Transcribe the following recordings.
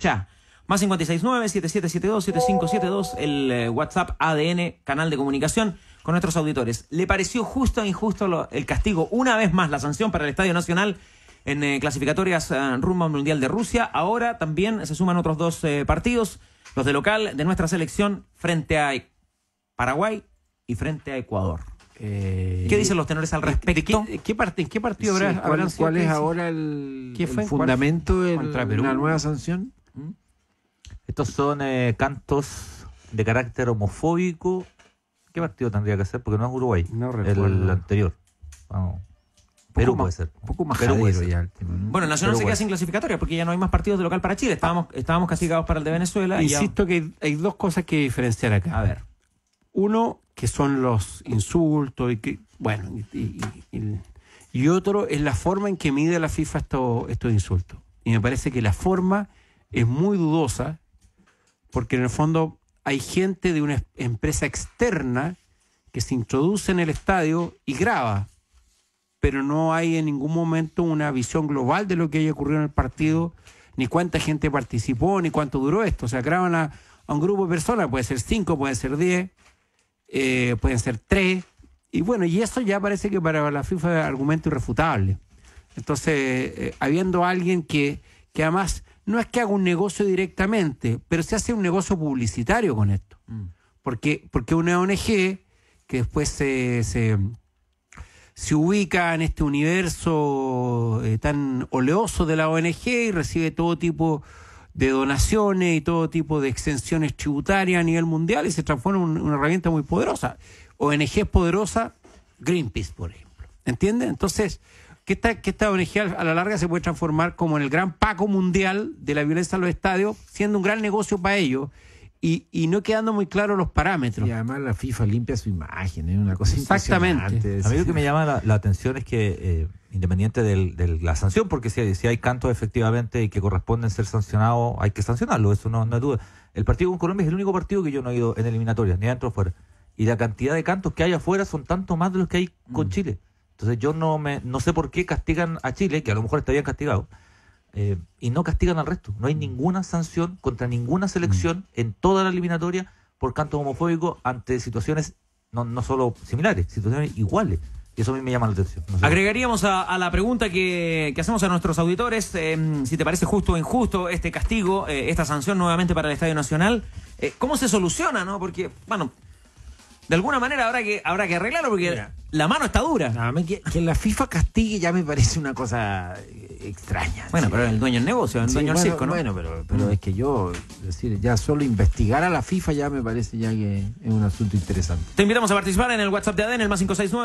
ya. Más 569-7772-7572, el WhatsApp ADN, canal de comunicación con nuestros auditores. ¿Le pareció justo o injusto el castigo? Una vez más, la sanción para el Estadio Nacional en clasificatorias rumbo al Mundial de Rusia. Ahora también se suman otros dos partidos, los de local de nuestra selección frente a Paraguay y frente a Ecuador. ¿Qué dicen los tenores al respecto? ¿En qué partido habrán? ¿Cuál es ahora el fundamento de la nueva sanción? Estos son cantos de carácter homofóbico. ¿Qué partido tendría que ser? Porque no es Uruguay. No recuerdo. El anterior. Vamos. Perú puede ser. Un poco más Perú puede jadero ser. ya el tema, ¿no? Bueno, Nacional se queda sin clasificatoria porque ya no hay más partidos de local para Chile. Estábamos castigados para el de Venezuela. Insisto que hay dos cosas que diferenciar acá. A ver. Uno, que son los insultos y otro es la forma en que mide la FIFA estos insultos. Y me parece que la forma es muy dudosa porque en el fondo hay gente de una empresa externa que se introduce en el estadio y graba, pero no hay en ningún momento una visión global de lo que haya ocurrido en el partido, ni cuánta gente participó, ni cuánto duró esto. O sea, graban a un grupo de personas, puede ser 5, puede ser 10, pueden ser 3, y bueno, y eso ya parece que para la FIFA es argumento irrefutable. Entonces, habiendo alguien que además no es que haga un negocio directamente, pero se hace un negocio publicitario con esto. Porque una ONG que después se ubica en este universo tan oleoso de la ONG y recibe todo tipo de donaciones y todo tipo de exenciones tributarias a nivel mundial y se transforma en una herramienta muy poderosa. ONG poderosa, Greenpeace, por ejemplo. ¿Entiendes? Entonces, que esta ONG a la larga se puede transformar como en el gran Paco mundial de la violencia en los estadios, siendo un gran negocio para ellos y no quedando muy claros los parámetros. Y además la FIFA limpia su imagen, es una cosa Exactamente. impresionante. A mí lo que me llama la atención es que, independiente de la sanción, porque si hay cantos efectivamente y que corresponden ser sancionados, hay que sancionarlo, eso no hay duda. El partido con Colombia es el único partido que yo no he ido en eliminatorias, ni adentro o afuera. Y la cantidad de cantos que hay afuera son tanto más de los que hay con Chile. Entonces yo no sé por qué castigan a Chile, que a lo mejor está bien castigado, y no castigan al resto. No hay ninguna sanción contra ninguna selección en toda la eliminatoria por cantos homofóbicos ante situaciones no solo similares, situaciones iguales. Y eso a mí me llama la atención. No sé. Agregaríamos a la pregunta que hacemos a nuestros auditores, si te parece justo o injusto este castigo, esta sanción nuevamente para el Estadio Nacional. ¿Cómo se soluciona, no? Porque, bueno, de alguna manera habrá que arreglarlo porque mira, la mano está dura. No, que la FIFA castigue ya me parece una cosa extraña. Bueno, ¿sí? Pero el dueño del negocio, el dueño del circo, ¿no? Bueno, pero es que decir, ya solo investigar a la FIFA ya me parece ya que es un asunto interesante. Te invitamos a participar en el WhatsApp de ADN, el más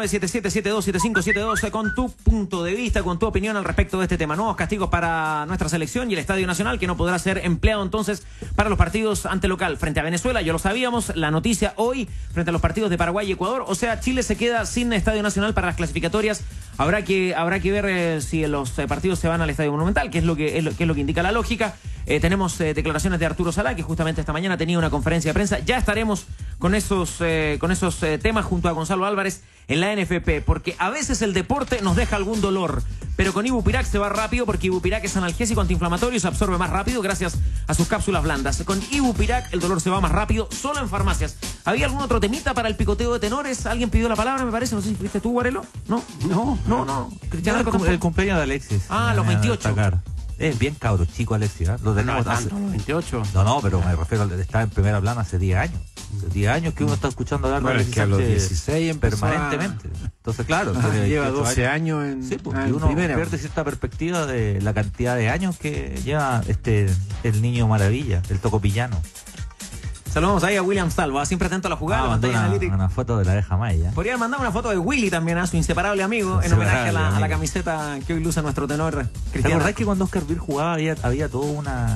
569-7772-7572, con tu punto de vista, con tu opinión al respecto de este tema. Nuevos castigos para nuestra selección y el Estadio Nacional, que no podrá ser empleado entonces para los partidos ante local frente a Venezuela. Ya lo sabíamos, la noticia hoy frente a los partidos de Paraguay y Ecuador. O sea, Chile se queda sin Estadio Nacional para las clasificatorias. Habrá que ver si los partidos se van al Estadio Monumental, que es lo que indica la lógica. Tenemos declaraciones de Arturo Salá, que justamente esta mañana tenía una conferencia de prensa. Ya estaremos con esos temas junto a Gonzalo Álvarez en la NFP, porque a veces el deporte nos deja algún dolor, pero con Ibupirac se va rápido, porque Ibupirac es analgésico antiinflamatorio y se absorbe más rápido gracias a sus cápsulas blandas. Con Ibupirac el dolor se va más rápido, solo en farmacias. ¿Había algún otro temita para el picoteo de tenores? ¿Alguien pidió la palabra, me parece? No sé si fuiste tú, Guarelo. No. Cristiano, el cumpleaños de Alexis. Los 28. Es bien cabro chico, Alexis, ¿eh? Lo tenemos los 28. No, pero me refiero a estar en primera plana hace 10 años. Hace 10 años que uno está escuchando hablar de Alexis que a los Sánchez 16 permanentemente. Entonces, claro, lleva 12 años en, sí, porque en uno primera. pierde cierta perspectiva de la cantidad de años que lleva el niño maravilla, el tocopillano. Saludamos ahí a William Salva, siempre atento a la jugada. Mandó una foto de la abeja maya. Podría mandar una foto de Willy también, a su inseparable amigo, en homenaje a la camiseta que hoy luce nuestro tenor Cristiano. ¿Te acordás que cuando Oscar Bill jugaba había toda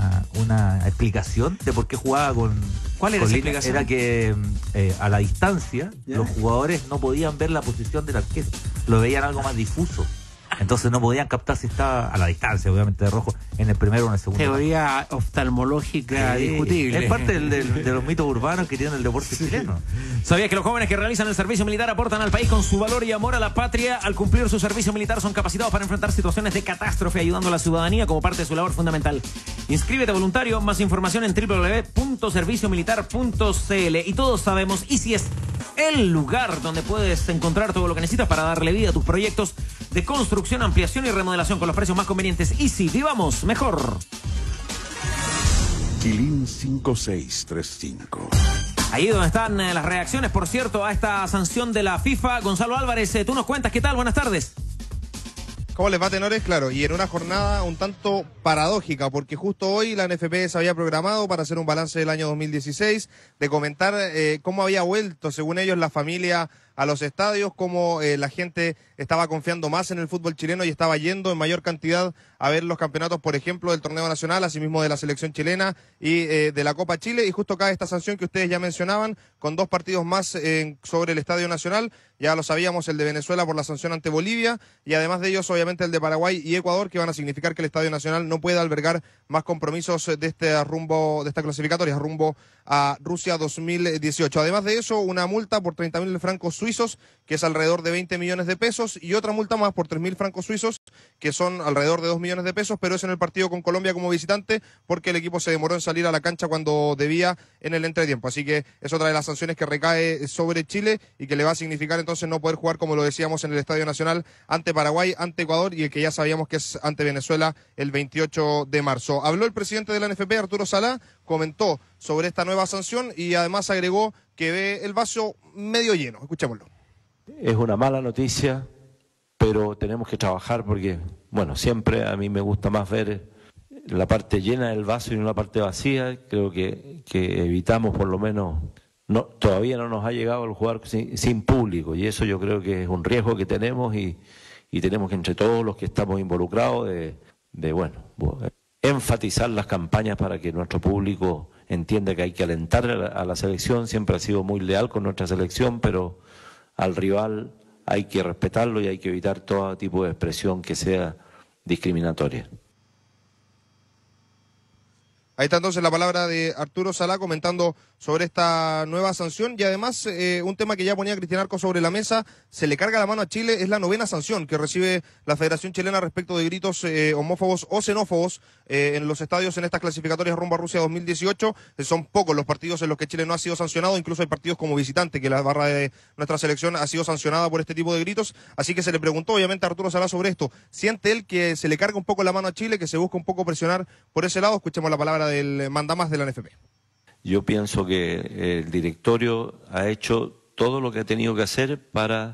una explicación de por qué jugaba con... ¿Cuál era esa explicación? Era que a la distancia los jugadores no podían ver la posición del arquero, lo veían algo más difuso. Entonces no podían captar si estaba a la distancia, obviamente, de rojo en el primero o en el segundo. Teoría oftalmológica discutible. Es parte de los mitos urbanos que tiene el deporte chileno. ¿Sabías que los jóvenes que realizan el servicio militar aportan al país con su valor y amor a la patria? Al cumplir su servicio militar son capacitados para enfrentar situaciones de catástrofe, ayudando a la ciudadanía como parte de su labor fundamental. Inscríbete voluntario, más información en www.serviciomilitar.cl. Y todos sabemos, y si es el lugar donde puedes encontrar todo lo que necesitas para darle vida a tus proyectos de construcción, ampliación y remodelación con los precios más convenientes. Easy, vivamos mejor. Quilín 5635. Ahí donde están las reacciones, por cierto, a esta sanción de la FIFA. Gonzalo Álvarez, tú nos cuentas, ¿qué tal? Buenas tardes. ¿Cómo les va, tenores? Claro, y en una jornada un tanto paradójica, porque justo hoy la NFP se había programado para hacer un balance del año 2016, de comentar cómo había vuelto, según ellos, la familia a los estadios, cómo la gente estaba confiando más en el fútbol chileno y estaba yendo en mayor cantidad a ver los campeonatos, por ejemplo, del torneo nacional, asimismo de la selección chilena y de la Copa Chile. Y justo cae esta sanción que ustedes ya mencionaban, con 2 partidos más sobre el Estadio Nacional. Ya lo sabíamos, el de Venezuela por la sanción ante Bolivia, y además de ellos, obviamente, el de Paraguay y Ecuador, que van a significar que el Estadio Nacional no puede albergar más compromisos de esta clasificatoria rumbo a Rusia 2018. Además de eso, una multa por 30.000 francos suizos, que es alrededor de 20 millones de pesos, y otra multa más por 3.000 francos suizos, que son alrededor de 2 millones de pesos, pero es en el partido con Colombia como visitante, porque el equipo se demoró en salir a la cancha cuando debía en el entretiempo. Así que es otra de las sanciones que recae sobre Chile y que le va a significar entonces no poder jugar, como lo decíamos, en el Estadio Nacional ante Paraguay, ante Ecuador y el que ya sabíamos que es ante Venezuela el 28 de marzo. Habló el presidente de la NFP, Arturo Salá, comentó sobre esta nueva sanción y además agregó que ve el vaso medio lleno. Escuchémoslo. Es una mala noticia, pero tenemos que trabajar porque, bueno, siempre a mí me gusta más ver la parte llena del vaso y no la parte vacía. Creo que evitamos por lo menos, todavía no nos ha llegado el jugar sin público, y eso yo creo que es un riesgo que tenemos y tenemos que, entre todos los que estamos involucrados, enfatizar las campañas para que nuestro público entienda que hay que alentar a la selección. Siempre ha sido muy leal con nuestra selección, pero al rival hay que respetarlo y hay que evitar todo tipo de expresión que sea discriminatoria. Ahí está entonces la palabra de Arturo Salá comentando sobre esta nueva sanción, y además un tema que ya ponía Cristian Arcos sobre la mesa: se le carga la mano a Chile. Es la 9ª sanción que recibe la Federación Chilena respecto de gritos homófobos o xenófobos en los estadios en estas clasificatorias rumbo a Rusia 2018. Son pocos los partidos en los que Chile no ha sido sancionado, incluso hay partidos como visitante que la barra de nuestra selección ha sido sancionada por este tipo de gritos. Así que se le preguntó obviamente a Arturo Salá sobre esto. ¿Siente él que se le carga un poco la mano a Chile, que se busca un poco presionar por ese lado? Escuchemos la palabra del mandamás de la NFP. Yo pienso que el directorio ha hecho todo lo que ha tenido que hacer para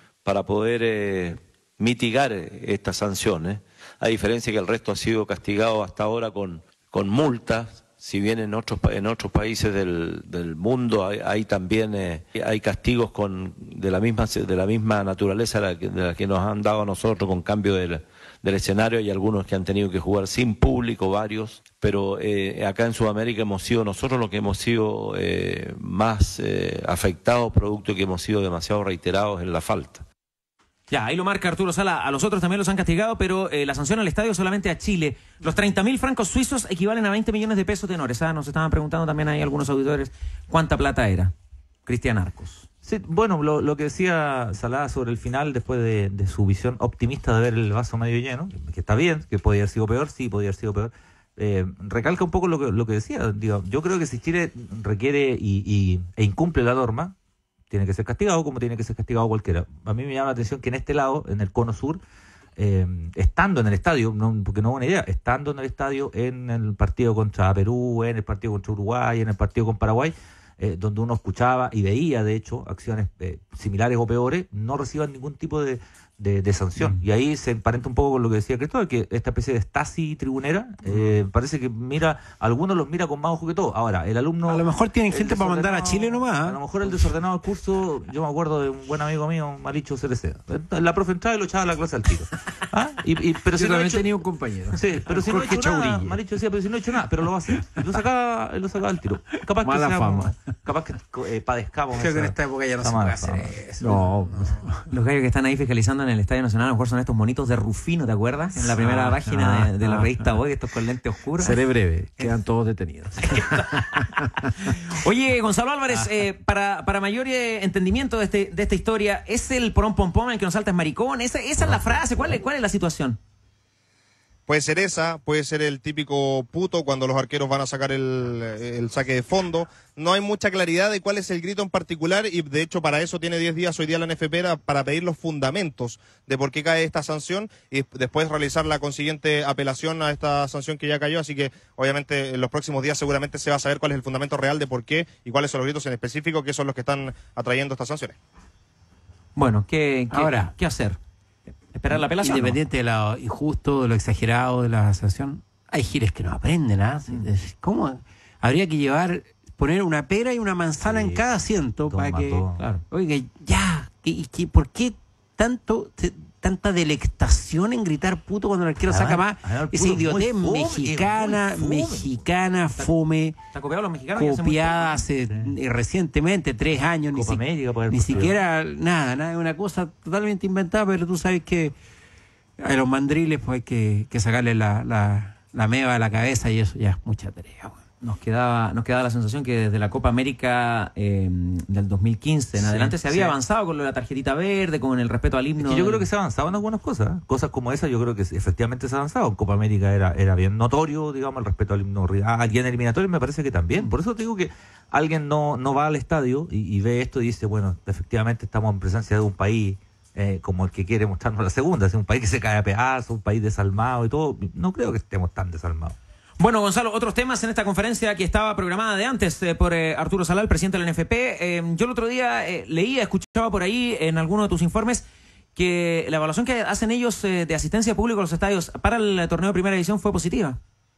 poder mitigar estas sanciones, a diferencia que el resto ha sido castigado hasta ahora con multas. Si bien en otros países del mundo hay también hay castigos de la misma naturaleza de la que nos han dado a nosotros, con cambio del escenario. Hay algunos que han tenido que jugar sin público, varios, pero acá en Sudamérica hemos sido nosotros los que hemos sido más afectados, producto de que hemos sido demasiado reiterados en la falta. Ya, ahí lo marca Arturo Sala. A los otros también los han castigado, pero la sanción al estadio solamente a Chile. Los 30.000 francos suizos equivalen a 20 millones de pesos, tenores. Nos estaban preguntando también ahí algunos auditores cuánta plata era. Cristian Arcos. Sí, bueno, lo que decía Salá sobre el final, después de su visión optimista de ver el vaso medio lleno, que está bien, que podía haber sido peor, sí, podía haber sido peor. Recalca un poco lo que decía. Digo, yo creo que si Chile requiere e incumple la norma, tiene que ser castigado como tiene que ser castigado cualquiera. A mí me llama la atención que en este lado, en el cono sur, estando en el estadio, porque no es buena idea, estando en el estadio, en el partido contra Perú, en el partido contra Uruguay, en el partido con Paraguay, donde uno escuchaba y veía, de hecho, acciones similares o peores, no reciban ningún tipo de sanción. Y ahí se emparenta un poco con lo que decía Cristóbal, que esta especie de Stasi tribunera parece que algunos los mira con más ojo que todo. Ahora, el alumno... A lo mejor tienen gente para mandar a Chile nomás. A lo mejor el desordenado del curso, yo me acuerdo de un buen amigo mío, Maricho Cereceda. La profe entraba y lo echaba a la clase al tiro. Pero yo también tenía un compañero. Sí, pero si no ha hecho nada, Maricho decía, pero si no ha hecho nada, pero lo va a hacer. Lo sacaba al tiro. Capaz mala que fama. Capaz que padezcamos. Creo que en esta época ya no se puede hacer eso. No. Los gallos que están ahí fiscalizando en en el Estadio Nacional, a lo mejor son estos monitos de Rufino, ¿te acuerdas? En la primera página de la revista Hoy, estos con lentes oscuros. Seré breve, quedan todos detenidos. Oye, Gonzalo Álvarez, para mayor entendimiento de esta historia, ¿es el porón pompón el que nos salta es maricón? Esa es la frase, ¿cuál es la situación? Puede ser esa, puede ser el típico puto cuando los arqueros van a sacar el saque de fondo. No hay mucha claridad de cuál es el grito en particular y de hecho para eso tiene 10 días hoy día la NFP para pedir los fundamentos de por qué cae esta sanción y después realizar la consiguiente apelación a esta sanción que ya cayó. Así que obviamente en los próximos días seguramente se va a saber cuál es el fundamento real de por qué y cuáles son los gritos en específico que son los que están atrayendo estas sanciones. Bueno, ¿qué hacer? Esperar la apelación. Independiente de lo injusto, de lo exagerado de la sanción, hay giles que no aprenden, ¿ah? ¿Cómo? Habría que poner una pera y una manzana en cada asiento para que... Claro. Oiga, ya, ¿por qué tanta delectación en gritar puto cuando el arquero saca más? Esa idiotez mexicana, fome. ¿Está copiado los mexicanos? Copiada hace recientemente, 3 años, ni siquiera nada, es una cosa totalmente inventada, pero tú sabes que a los mandriles pues hay que sacarle la meva a la cabeza y eso ya es mucha tarea, bueno. Nos quedaba la sensación que desde la Copa América del 2015 en adelante se había avanzado con lo de la tarjetita verde, con el respeto al himno. Es que yo creo que se ha avanzado en algunas cosas. Cosas como esa yo creo que efectivamente se ha avanzado. En Copa América era bien notorio, digamos, el respeto al himno. Aquí en eliminatorios me parece que también. Por eso te digo que alguien no va al estadio y ve esto y dice, bueno, efectivamente estamos en presencia de un país como el que quiere mostrarnos la segunda. Es un país que se cae a pedazos, un país desalmado y todo. No creo que estemos tan desalmados. Bueno, Gonzalo, otros temas en esta conferencia que estaba programada de antes por Arturo Salá, el presidente de la NFP. Yo el otro día escuchaba por ahí en alguno de tus informes que la evaluación que hacen ellos de asistencia pública a los estadios para el torneo de primera división fue positiva.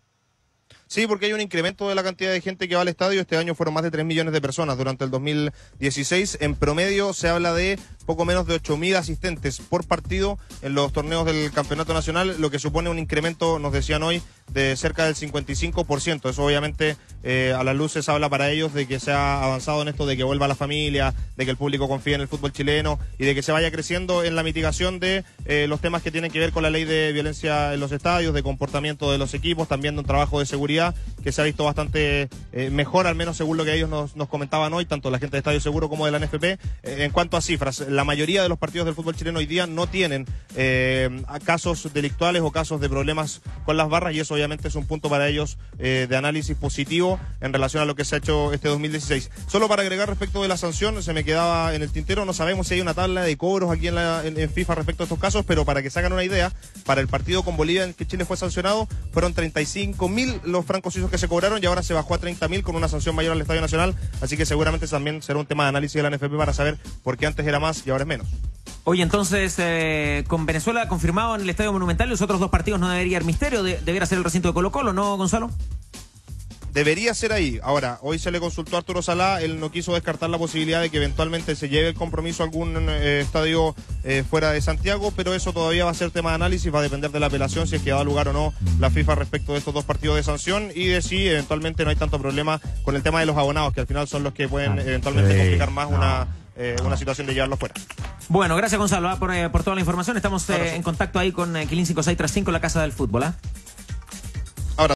Sí, porque hay un incremento de la cantidad de gente que va al estadio. Este año fueron más de 3 millones de personas durante el 2016. En promedio se habla de poco menos de 8.000 asistentes por partido en los torneos del Campeonato Nacional, lo que supone un incremento, nos decían hoy, de cerca del 55%. Eso obviamente a las luces habla para ellos de que se ha avanzado en esto, de que vuelva la familia, de que el público confíe en el fútbol chileno y de que se vaya creciendo en la mitigación de los temas que tienen que ver con la ley de violencia en los estadios, de comportamiento de los equipos, también de un trabajo de seguridad que se ha visto bastante mejor, al menos según lo que ellos nos comentaban hoy, tanto la gente de Estadio Seguro como de la NFP. En cuanto a cifras, la mayoría de los partidos del fútbol chileno hoy día no tienen casos delictuales o casos de problemas con las barras y eso obviamente es un punto para ellos de análisis positivo en relación a lo que se ha hecho este 2016. Solo para agregar respecto de la sanción, se me quedaba en el tintero, no sabemos si hay una tabla de cobros aquí en FIFA respecto a estos casos, pero para que se hagan una idea, para el partido con Bolivia en que Chile fue sancionado, fueron 35.000 los francos suizos que se cobraron y ahora se bajó a 30.000 con una sanción mayor al Estadio Nacional, así que seguramente también será un tema de análisis de la NFP para saber por qué antes era más y ahora es menos. Oye, entonces, con Venezuela confirmado en el Estadio Monumental, los otros dos partidos no debería haber misterio, debería ser el recinto de Colo-Colo, ¿no, Gonzalo? Debería ser ahí. Ahora, hoy se le consultó a Arturo Salá, él no quiso descartar la posibilidad de que eventualmente se lleve el compromiso a algún estadio fuera de Santiago, pero eso todavía va a ser tema de análisis, va a depender de la apelación, si es que da lugar o no la FIFA respecto de estos dos partidos de sanción y de si eventualmente no hay tanto problema con el tema de los abonados, que al final son los que pueden eventualmente complicar más una situación de llevarlos fuera. Bueno, gracias Gonzalo por toda la información. Estamos en contacto ahí con Quilín 5635, la Casa del Fútbol.